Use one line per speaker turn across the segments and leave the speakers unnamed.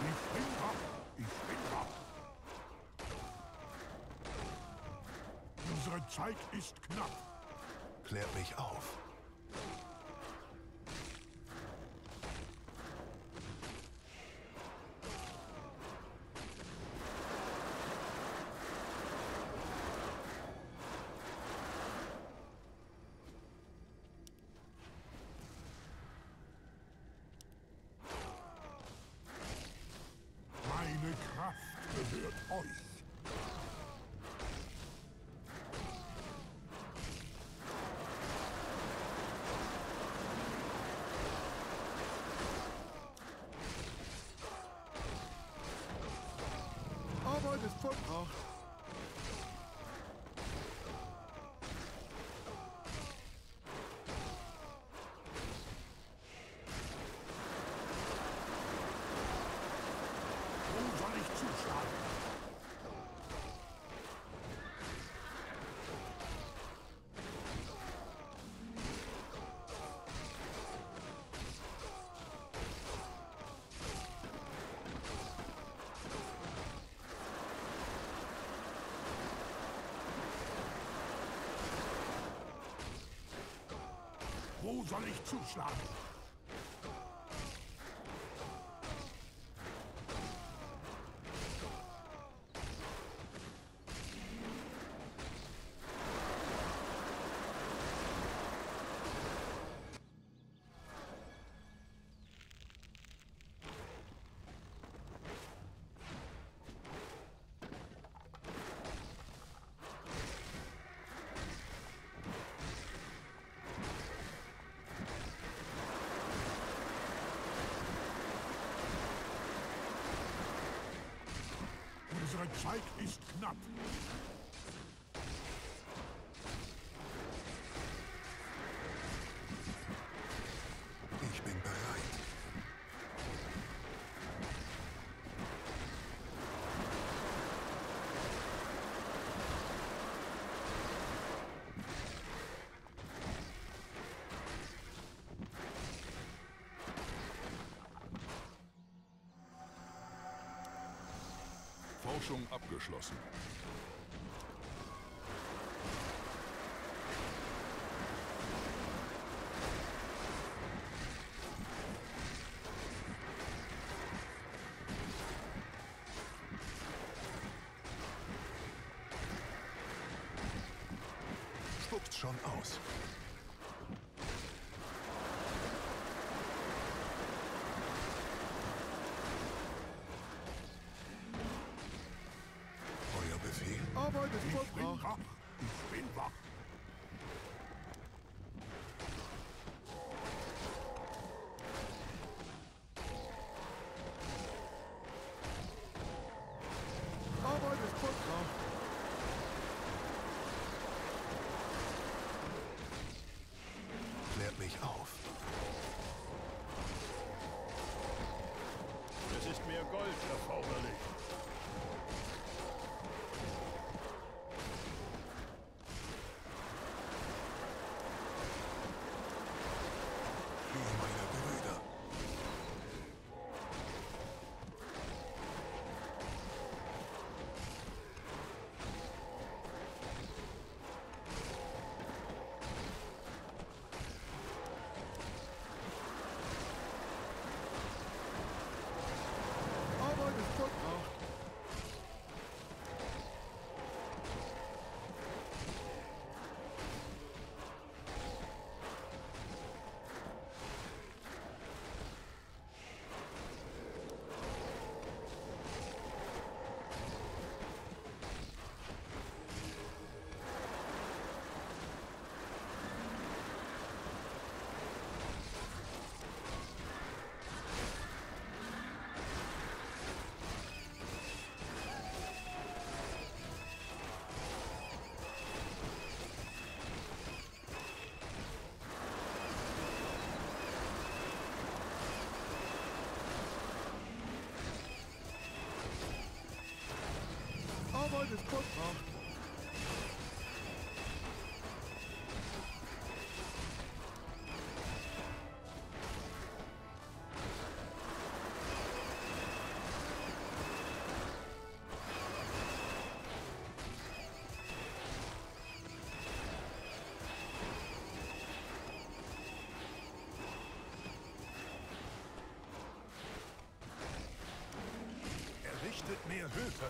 Ich bin wach! Ich bin wach! Unsere Zeit ist knapp.
Klärt mich auf.
Meine Kraft gehört euch.
Arbeit ist vollbracht.
Wo soll ich zuschlagen? Wo soll ich zuschlagen? Unsere Zeit ist knapp.
Ich bin bereit.
Forschung abgeschlossen.
Spuckt's schon aus. Euer Befehl?
Arbeit ist
Ich bin
vollbracht.
wach. Ich bin wach.
Arbeit ist vollbracht.
Klärt mich auf.
Es ist mir Gold erforderlich.
Wie meine Brüder.
Arbeit ist vollbracht.
Höfe.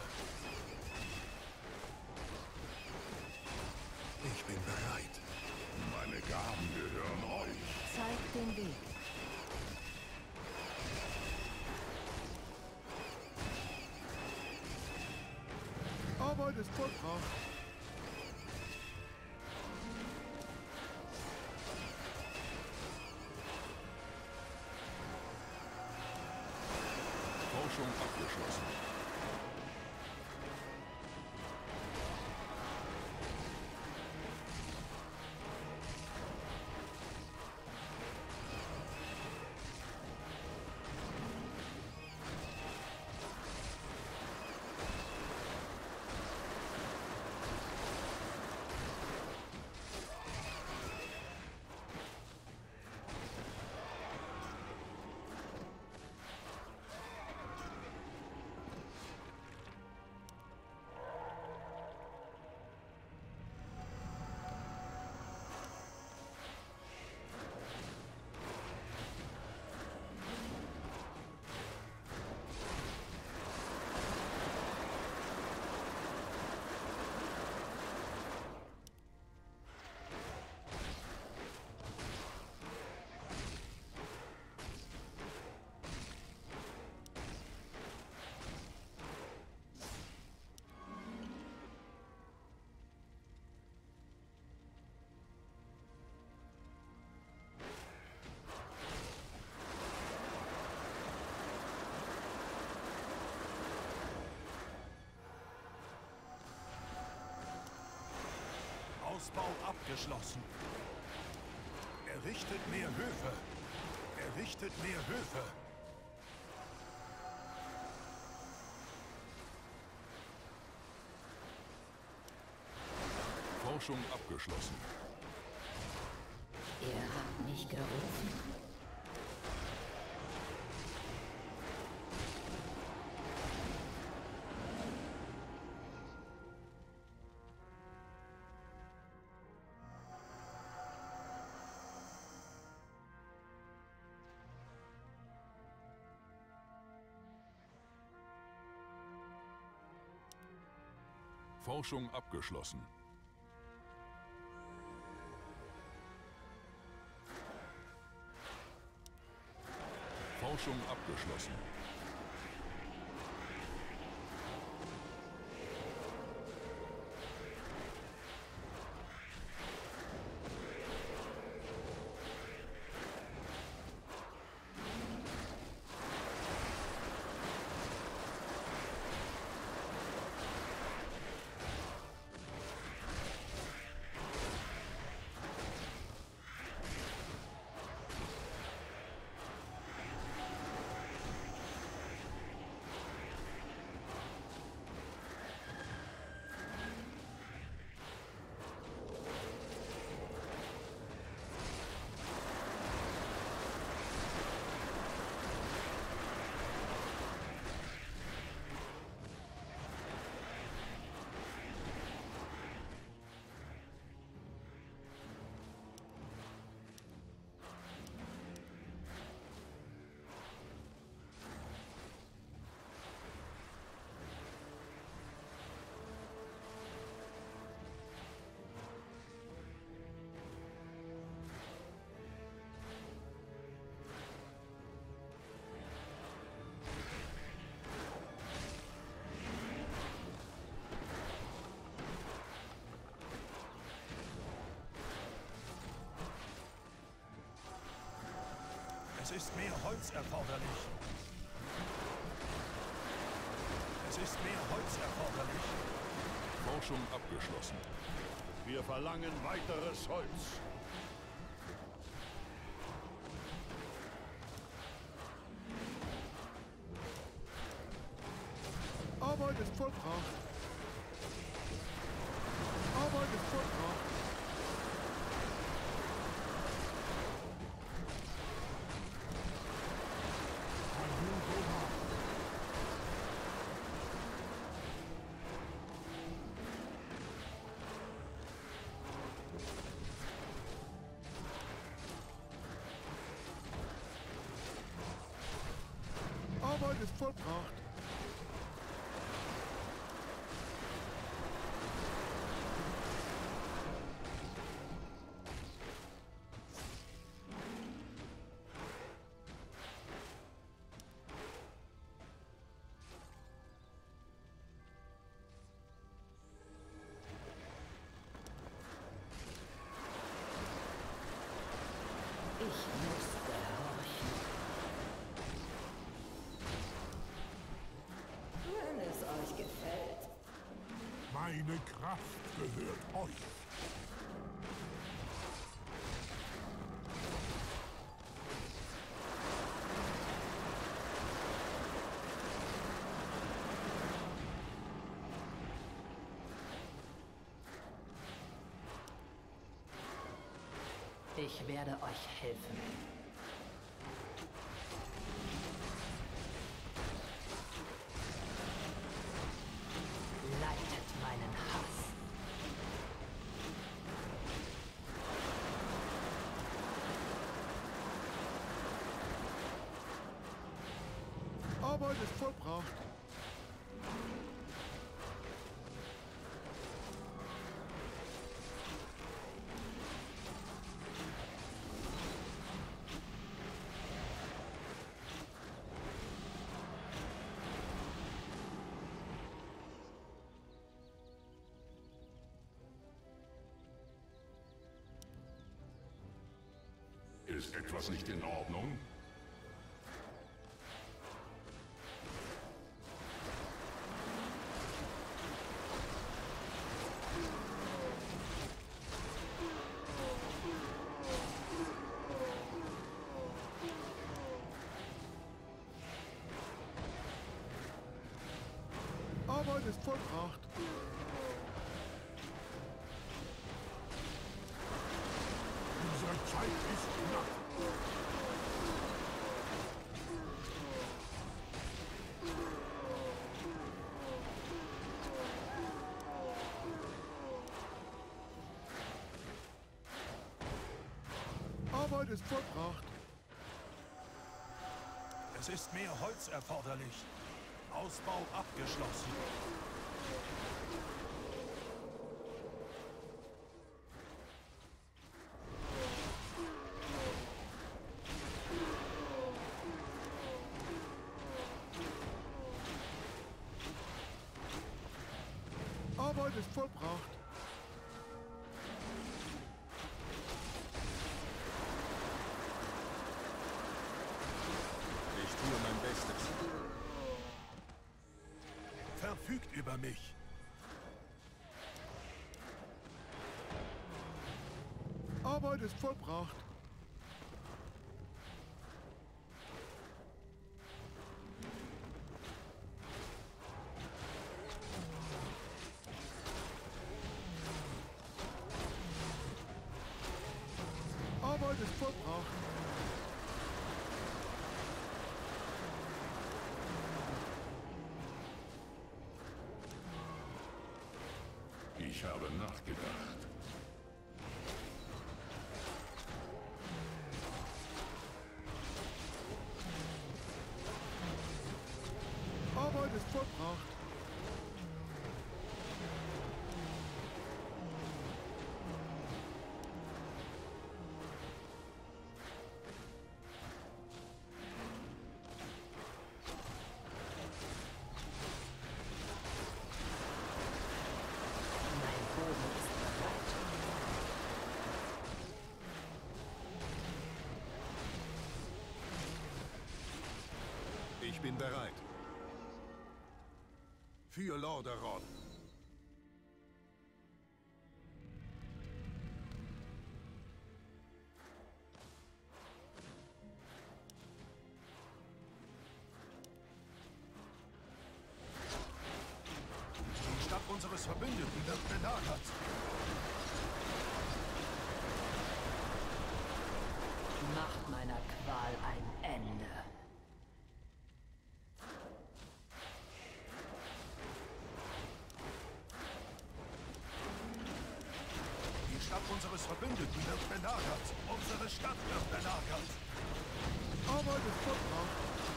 Ich bin bereit.
Meine Gaben gehören euch.
Zeig den Weg.
Arbeit ist vollbracht.
Forschung abgeschlossen.
Ausbau abgeschlossen. Errichtet mehr Höfe. Errichtet mehr Höfe.
Forschung abgeschlossen.
Ihr habt mich gerufen.
Forschung abgeschlossen. Forschung abgeschlossen.
Es ist mehr Holz erforderlich. Es ist mehr Holz erforderlich.
Forschung abgeschlossen.
Wir verlangen weiteres Holz.
Arbeit ist vollbracht. Arbeit ist vollbracht. Arbeit ist vollbracht.
Meine Kraft gehört euch.
Ich werde euch helfen. Leitet meinen Hass.
Arbeit ist vollbracht.
Ist etwas nicht in Ordnung?
Arbeit ist vollbracht.
Unsere Zeit ist knapp.
Arbeit ist vollbracht.
Es ist mehr Holz erforderlich. Ausbau abgeschlossen.
Arbeit ist vollbracht.
Ich tue mein Bestes.
Verfügt über mich.
Arbeit ist vollbracht. Arbeit ist vollbracht.
Ich habe nachgedacht.
Arbeit ist vollbracht.
Mein Boden ist bereit.
Ich bin bereit. Für Lordaeron.
Die Stadt unseres Verbündeten wird belagert.
Macht meiner Qual ein Ende.
Die Stadt unseres Verbündeten wird belagert. Unsere Stadt wird belagert.
Arbeit ist vollbracht.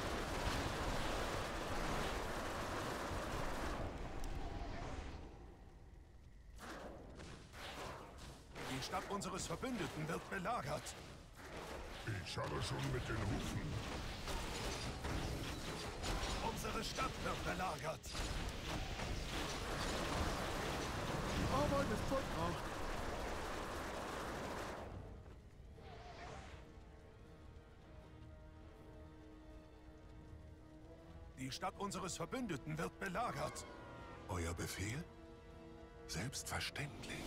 Die Stadt unseres Verbündeten wird belagert.
Ich habe schon mit den Hufen.
Unsere Stadt wird belagert.
Arbeit ist vollbracht.
Die Stadt unseres Verbündeten wird belagert.
Euer Befehl?
Selbstverständlich.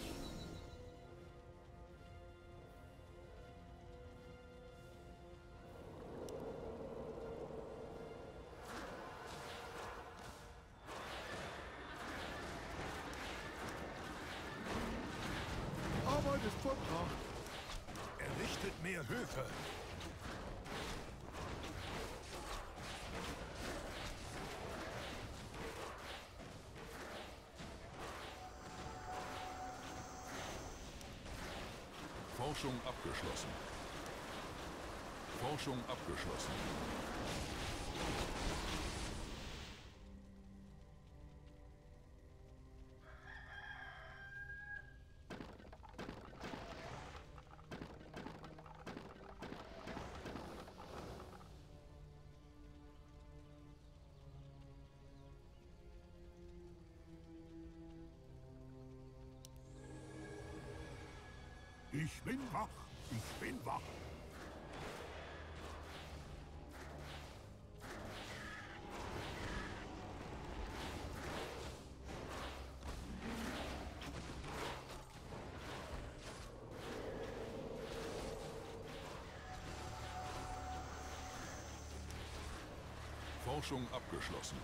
Arbeit ist vollbracht.
Errichtet mehr Höfe.
Forschung abgeschlossen. Forschung abgeschlossen.
Ich bin wach. Ich bin wach.
Forschung abgeschlossen.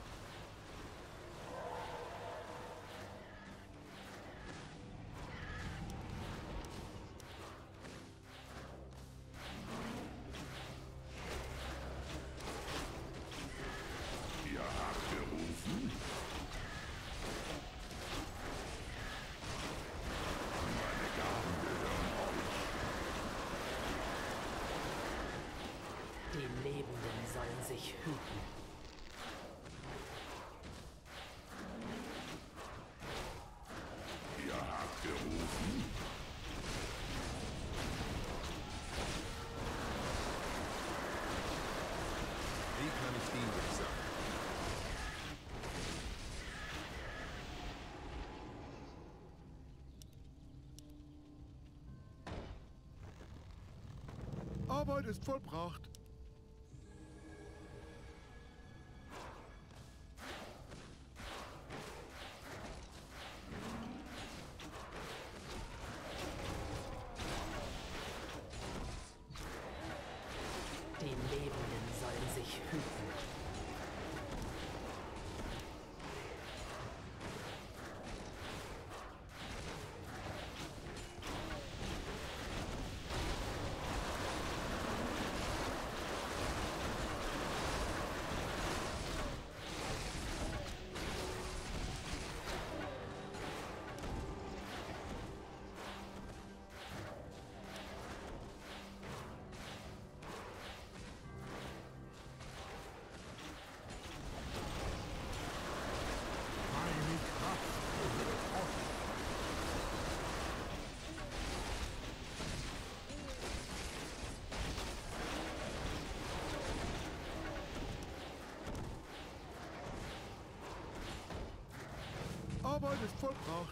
Ihr habt gerufen? Meine Gaben gehören euch.
Die Lebenden sollen sich hüten.
Ihr habt gerufen?
Wie kann ich dienlich sein?
Arbeit ist vollbracht.
Die Lebenden sollen sich hüten.
Meine Kraft gehört euch.
Arbeit ist vollbracht.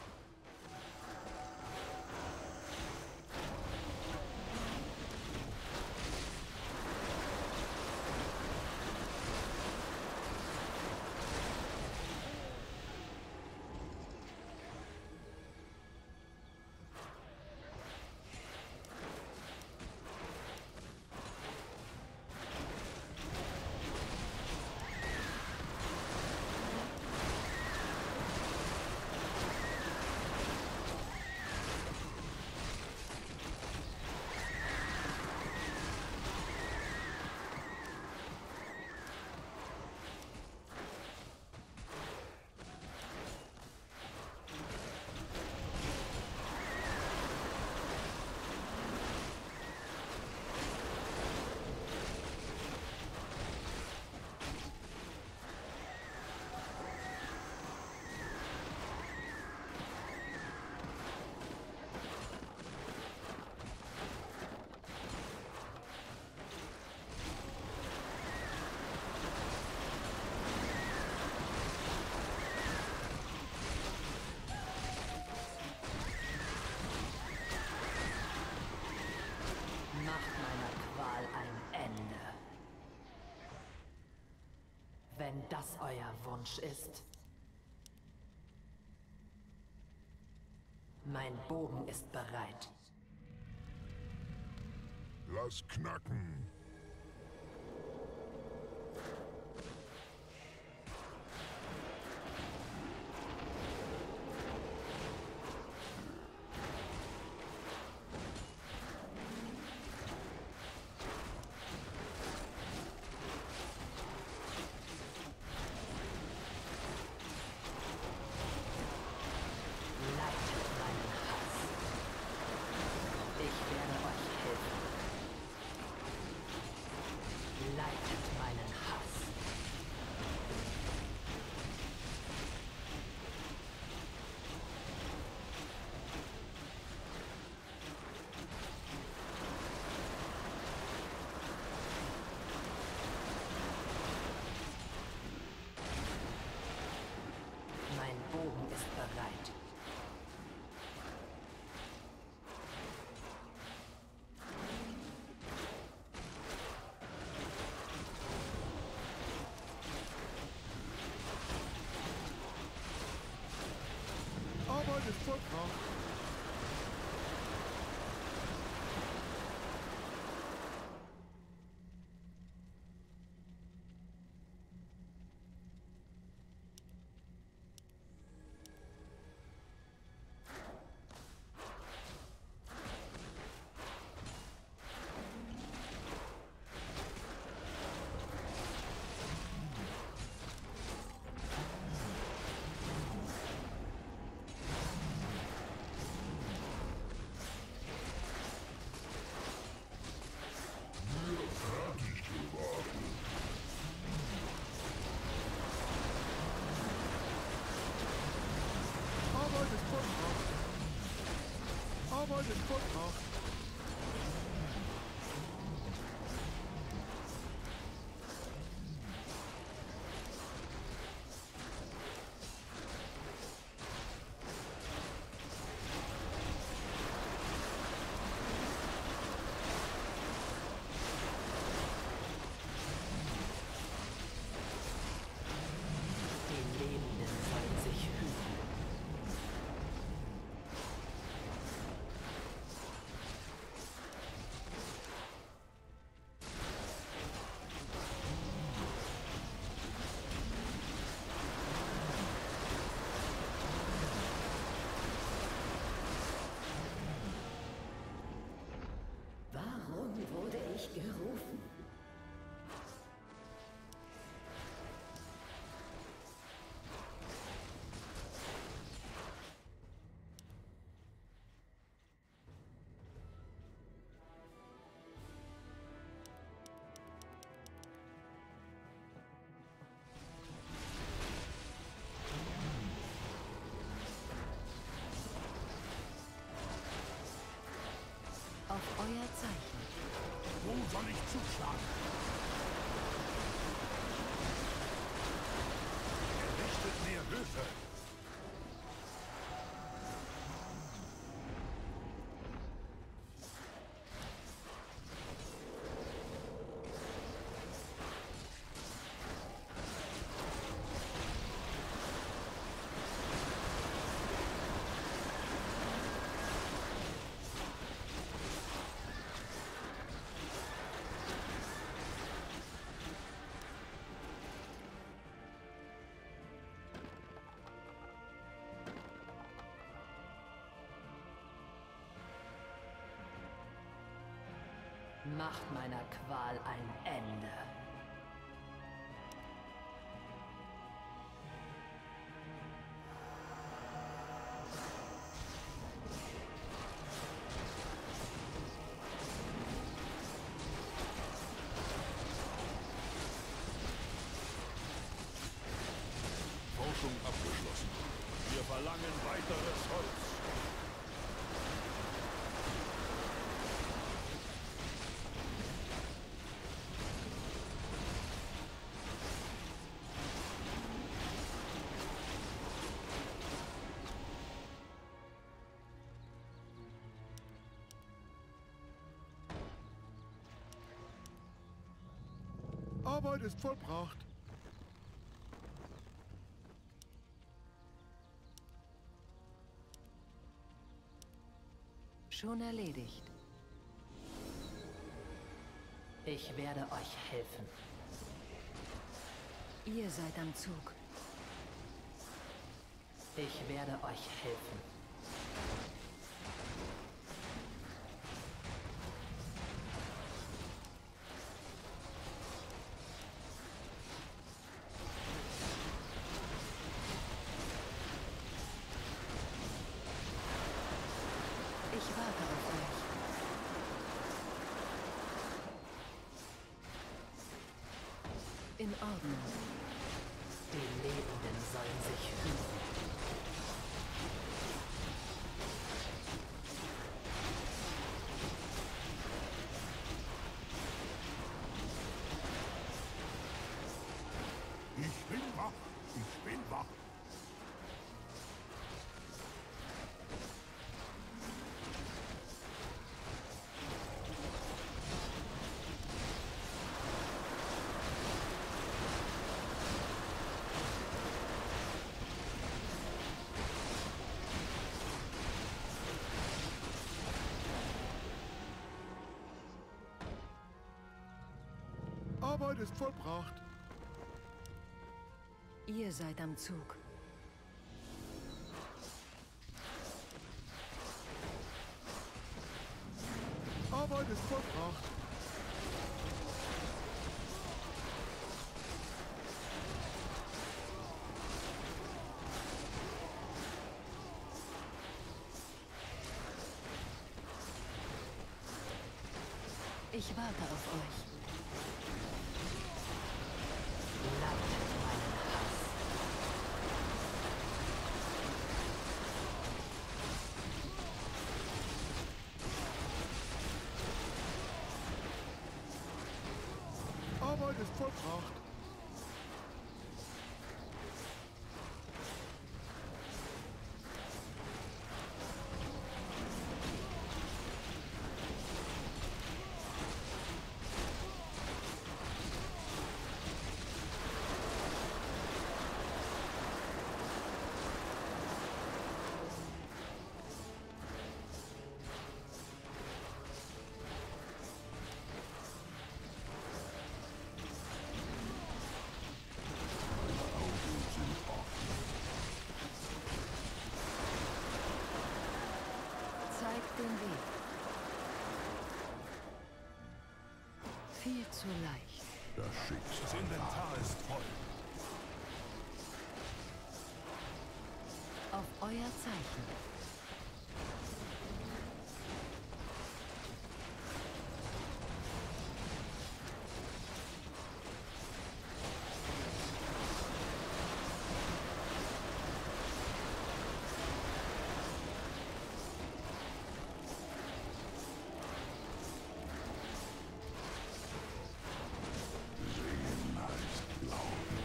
Macht meiner Qual ein Ende. Wenn das euer Wunsch ist. Mein Bogen ist bereit.
Lass knacken.
Leitet meinen Hass. Ich werde euch helfen. Leitet meinen Hass. Mein Bogen ist bereit.
Arbeit ist vollbracht. Arbeit ist vollbracht. Arbeit ist vollbracht.
Die Lebenden sollen sich hüten.
Warum wurde ich gerufen? Auf euer Zeichen.
Wo soll ich zuschlagen?
Errichtet mehr Höfe.
Macht meiner Qual ein Ende.
Forschung abgeschlossen.
Wir verlangen weiteres Holz.
Arbeit ist vollbracht.
Schon erledigt.
Ich werde euch helfen.
Ihr seid am Zug.
Ich werde euch helfen.
Ich warte auf euch. In Ordnung.
Die Lebenden sollen sich hüten.
Ich bin wach. Ich bin wach.
Arbeit ist vollbracht.
Ihr seid am Zug.
Arbeit ist vollbracht.
Ich warte auf euch.
Leitet meinen Hass.
Arbeit ist vollbracht.
Zeigt den Weg. Viel zu leicht.
Das
Das
Schicksal.
Inventar ist voll.
Auf euer Zeichen.
Sehen heißt glauben.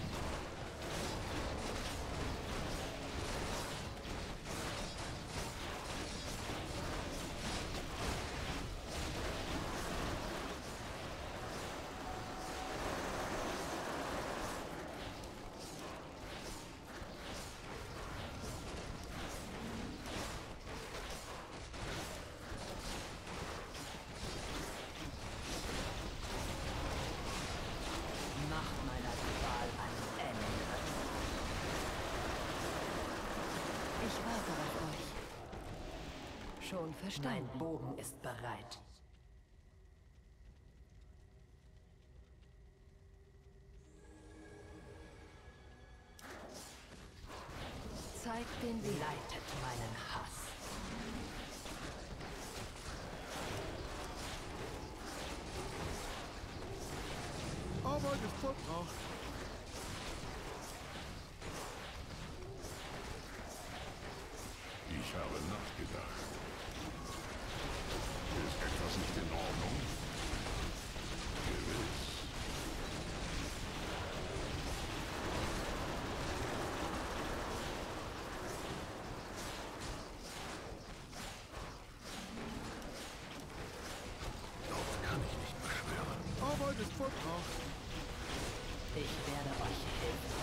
Macht meiner Qual ein Ende.
Ich warte auf euch. Schon
Mein
verstanden.
Bogen ist bereit.
Zeigt den Weg.
Leitet meinen Hass.
Arbeit ist vollbracht.
Ich habe nachgedacht. Ist etwas nicht in Ordnung? Gewiss. Dort kann ich nicht beschwören.
Arbeit ist vollbracht.
Ich werde euch helfen.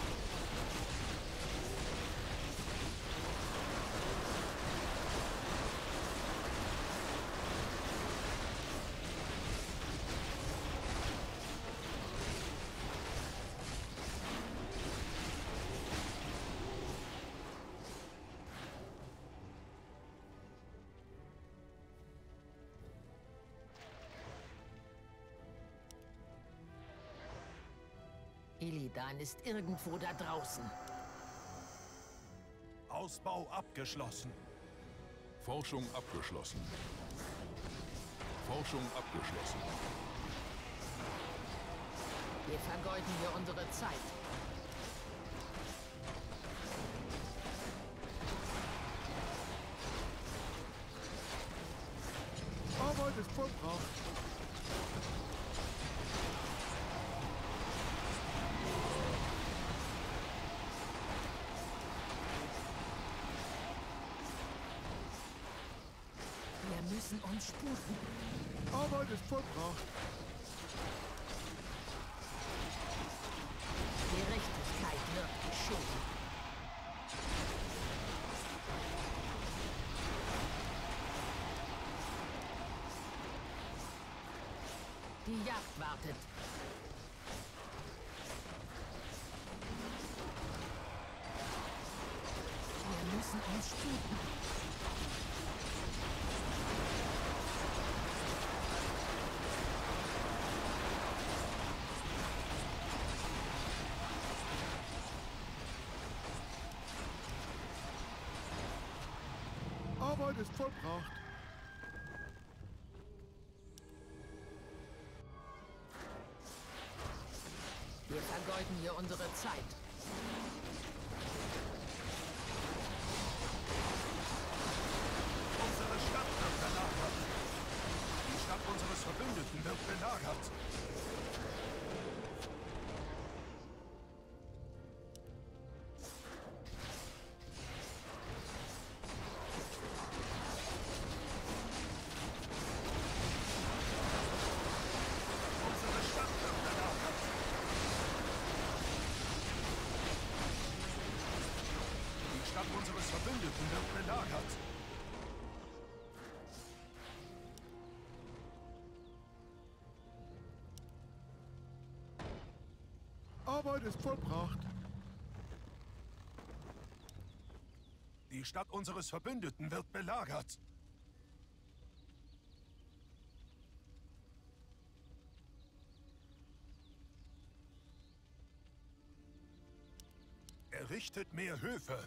Illidan ist irgendwo da draußen.
Ausbau abgeschlossen.
Forschung abgeschlossen. Forschung abgeschlossen.
Hier vergeuden wir unsere Zeit.
Arbeit ist vollbracht.
Wir müssen uns sputen.
Arbeit ist vollbracht.
Gerechtigkeit wird geschehen. Die Jagd wartet. Wir müssen uns sputen.
Arbeit ist vollbracht.
Wir vergeuden hier unsere Zeit.
Unsere Stadt wird belagert. Die Stadt unseres Verbündeten wird belagert. Unsere Stadt wird belagert. Die Stadt unseres Verbündeten wird belagert.
Arbeit ist vollbracht.
Die Stadt unseres Verbündeten wird belagert. Errichtet mehr Höfe.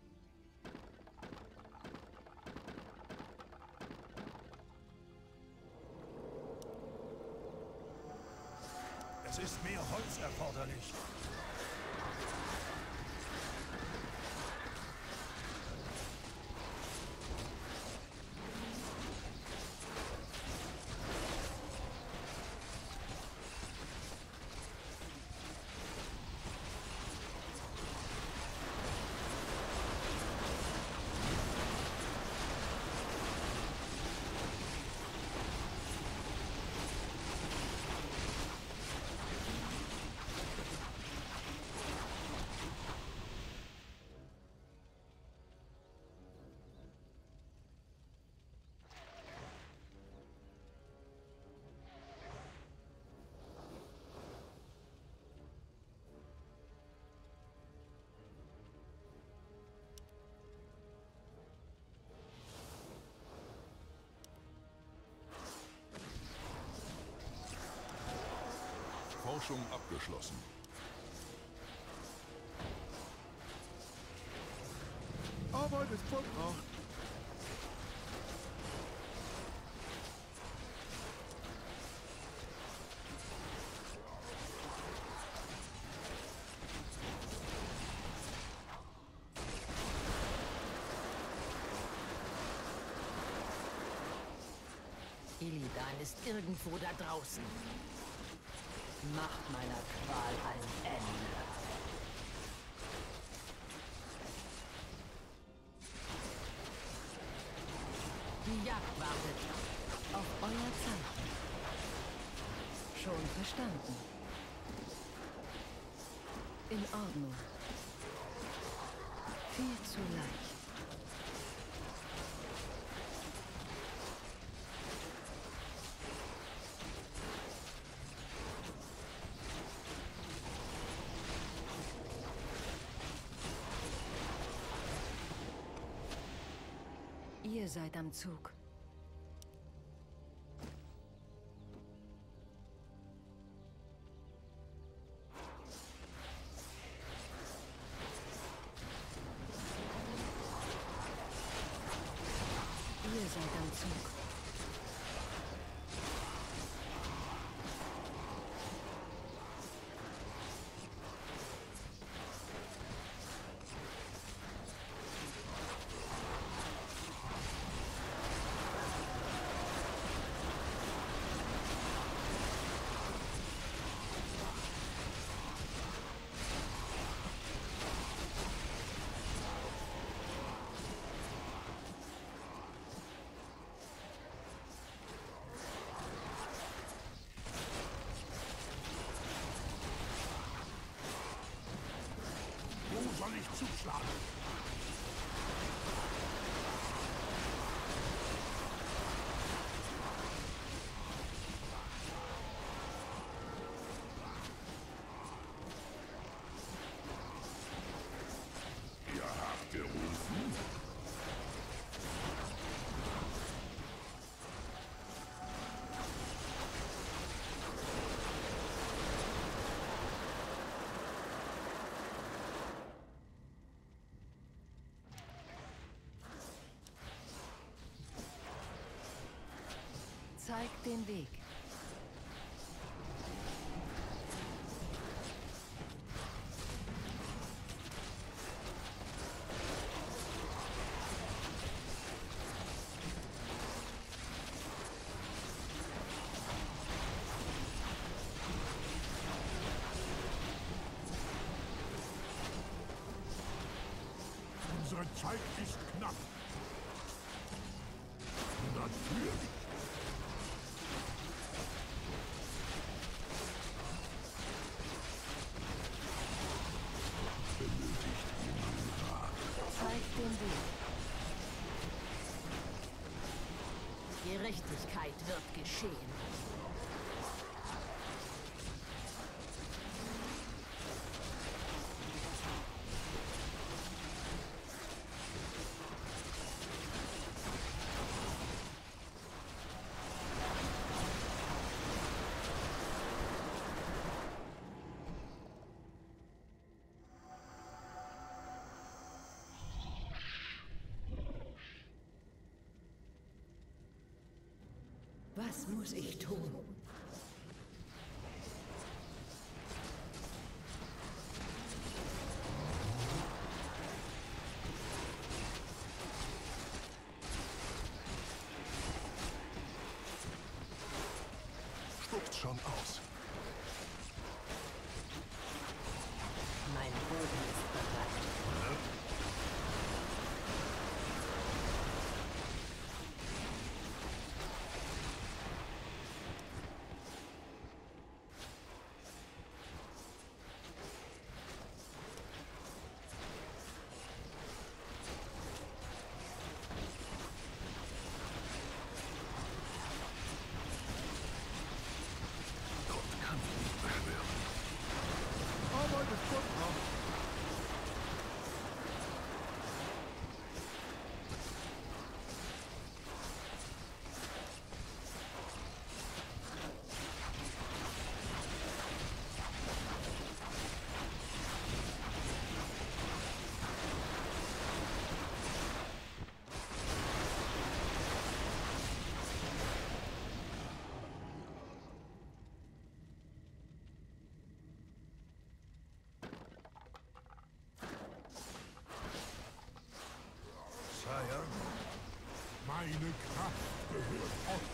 Es ist mehr Holz erforderlich.
Forschung abgeschlossen.
Arbeit ist vollbracht.
Illidan ist irgendwo da draußen.
Macht meiner Qual ein Ende.
Die Jagd wartet.
Auf euer Zeichen. Schon verstanden. In Ordnung. Viel zu leicht. Ihr seid am Zug.
soll ich zuschlagen?
Ihr habt gerufen?
Zeig den Weg.
Unsere Zeit ist knapp. Natürlich.
Benötigt jemand Rat?
Zeig den Weg.
Gerechtigkeit wird geschehen.
Was muss ich tun?
Spuckt schon aus.
Mein Boden ist bereit.
Gott kann mich nicht beschwören.
Arbeit ist vollbracht.
Sire,
Meine Kraft gehört euch.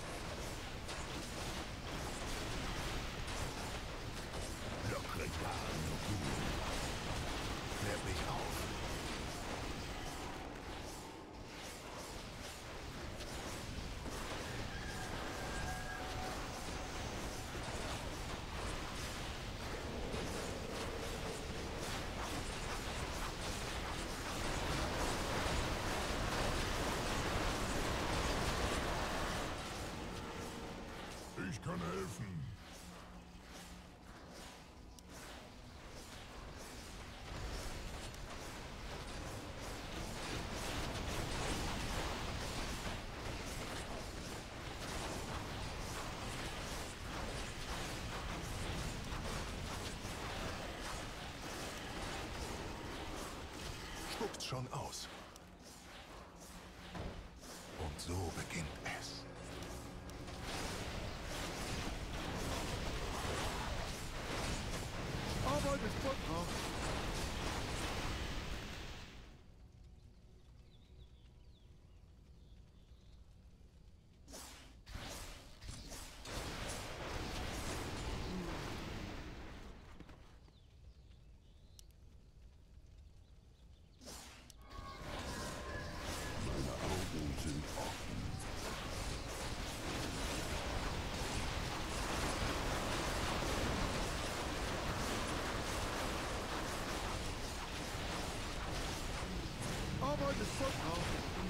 lockere Jahre Ruhe. Klärt mich auf.
Ich kann helfen.
Spuckt schon aus. Und so beginnt es.
Arbeit ist vollbracht.
Meine Augen sind offen.
Arbeit ist vollbracht.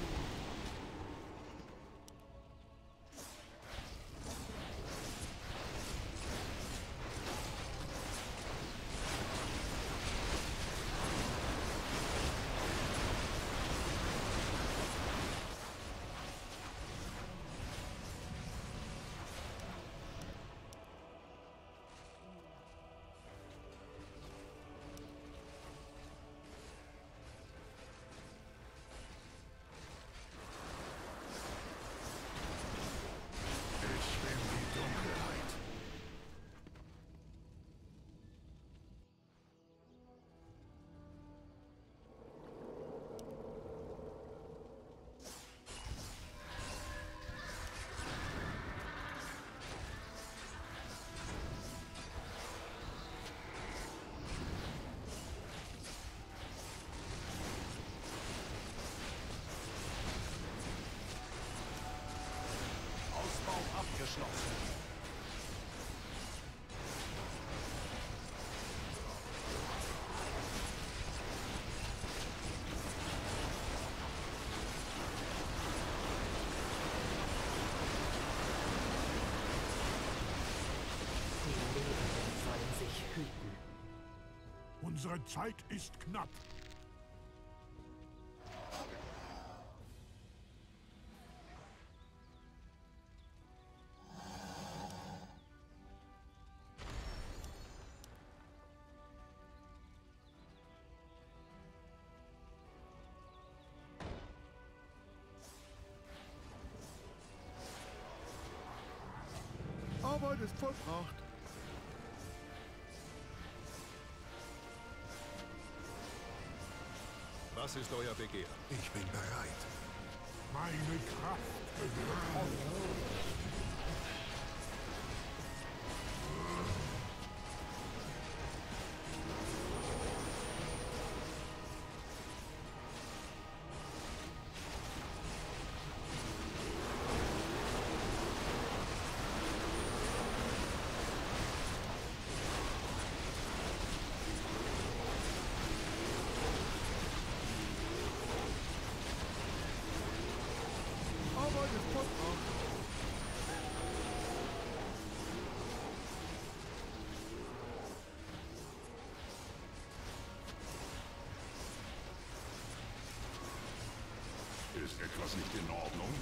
Ausbau abgeschlossen.
Die Lebenden sollen sich hüten.
Unsere Zeit ist knapp.
Arbeit ist vollbracht.
Was ist euer Begehr?
Ich bin bereit.
Meine Kraft gehört.
Arbeit ist vollbracht.
Ist etwas nicht in Ordnung?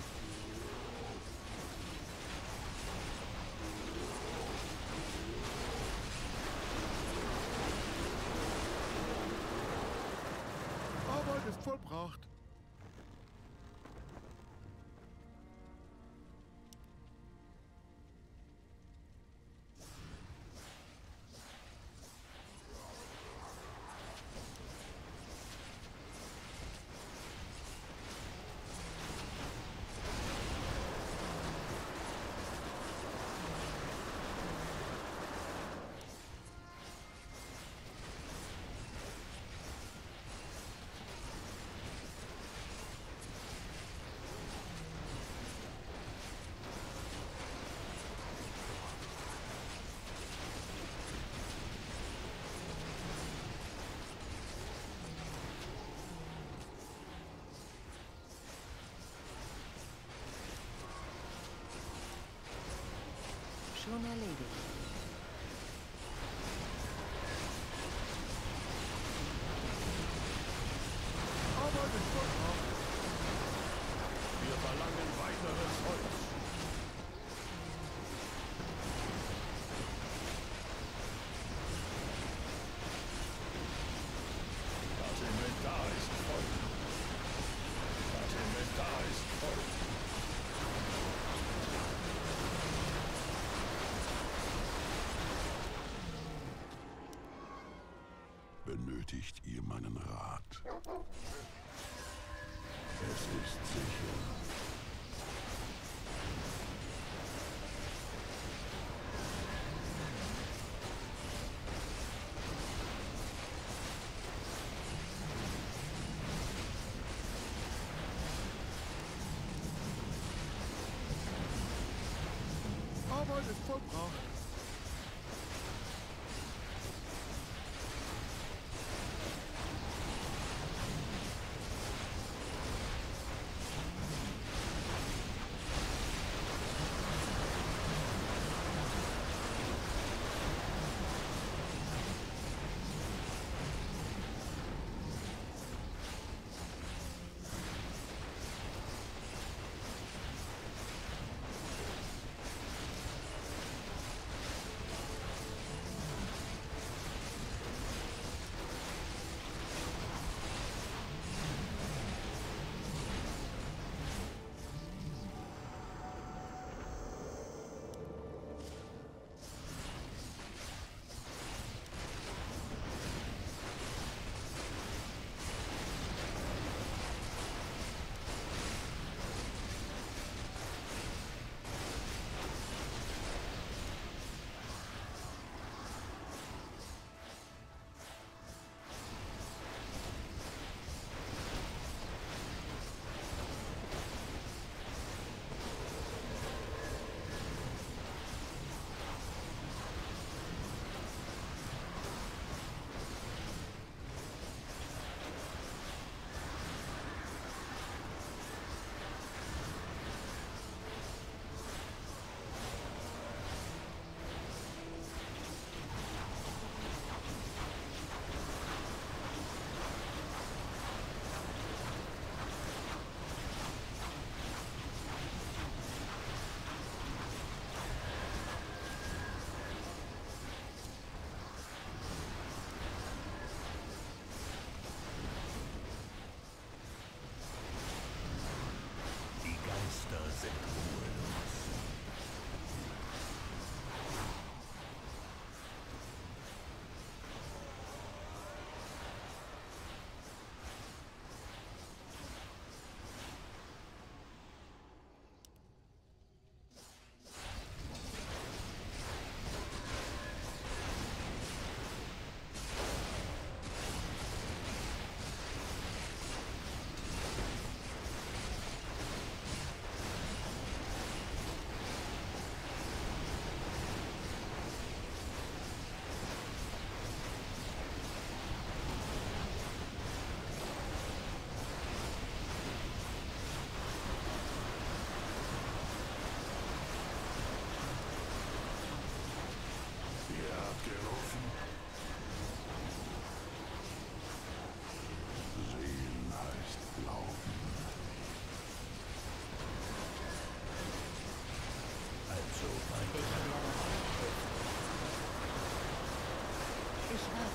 Arbeit ist vollbracht.
Schon erledigt.
Arbeit ist vollbracht.
Wir verlangen weiteres Holz. Das Inventar ist voll. Das Inventar ist voll.
Benötigt ihr meinen Rat? Es ist sicher.
Arbeit ist vollbracht.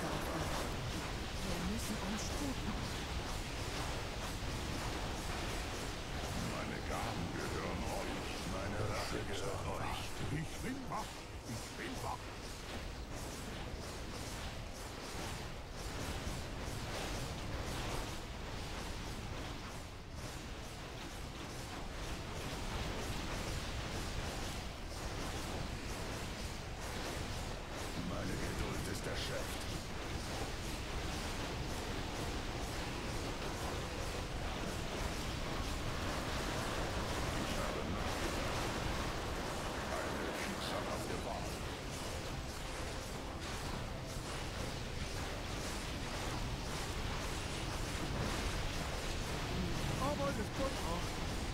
darauf antworten. Wir müssen uns sputen.
Meine Gaben gehören euch.
Meine Rache gehört euch.
Ich bin wach. Ich bin wach.
Meine Geduld ist erschöpft.
Ich habe nachgedacht. Eine schicksalhafte Wahl.
Arbeit ist vollbracht.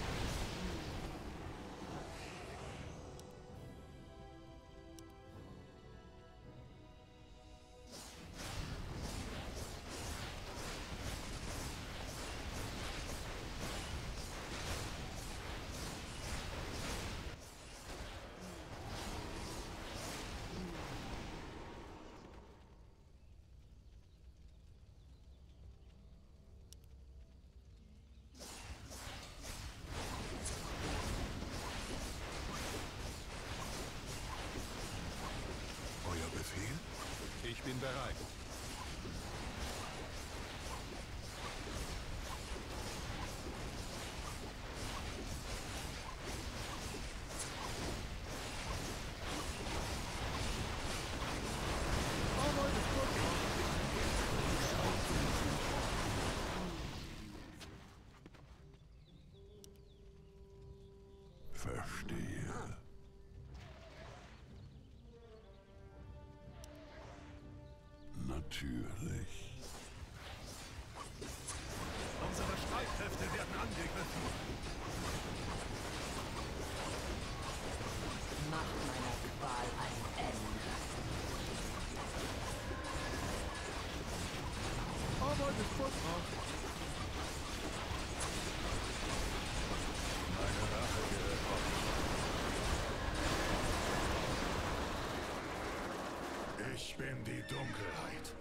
Euer Befehl?
Ich bin bereit.
Arbeit ist vollbracht.
Verstehe. Natürlich.
Unsere Streitkräfte werden angegriffen.
Macht meiner Qual ein Ende.
Arbeit ist vollbracht.
Meine Rache gehört euch. Ich bin die Dunkelheit.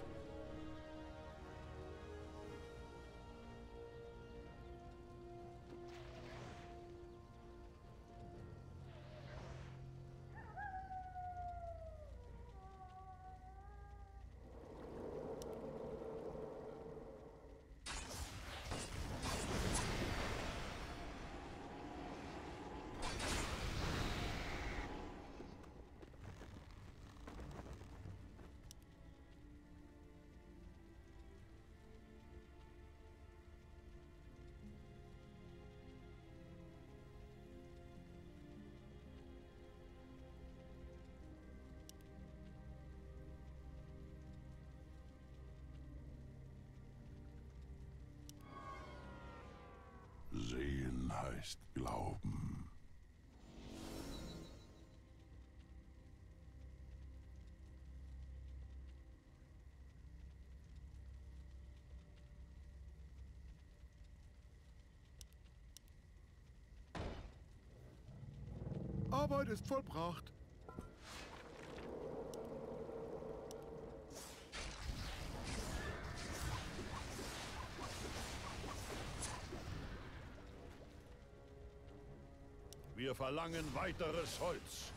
Sehen heißt Glauben.
Arbeit ist vollbracht.
Wir verlangen weiteres Holz.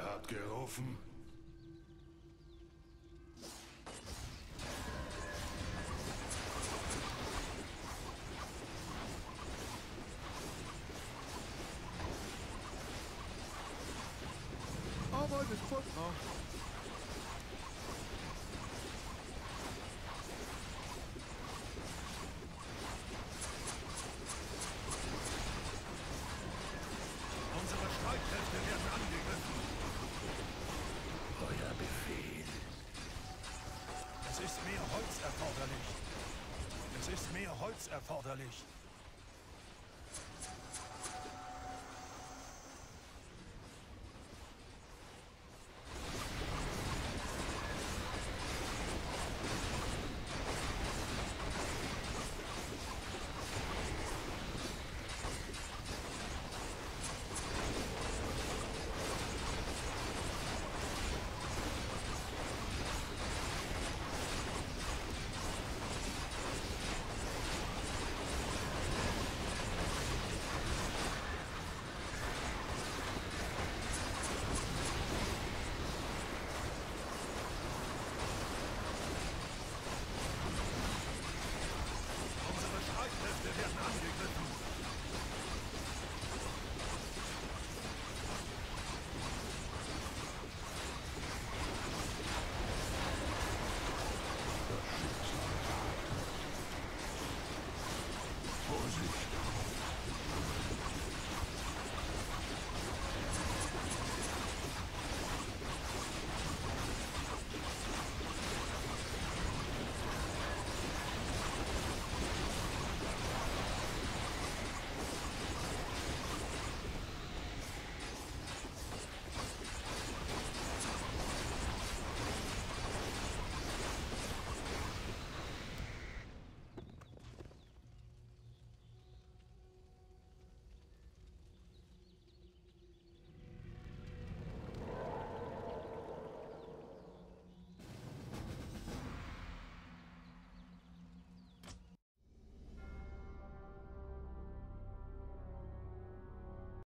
Ihr habt gerufen.
Arbeit ist vollbracht.
Unsere Streitkräfte werden angegriffen.
Euer Befehl.
Es ist mehr Holz erforderlich. Es ist mehr Holz erforderlich.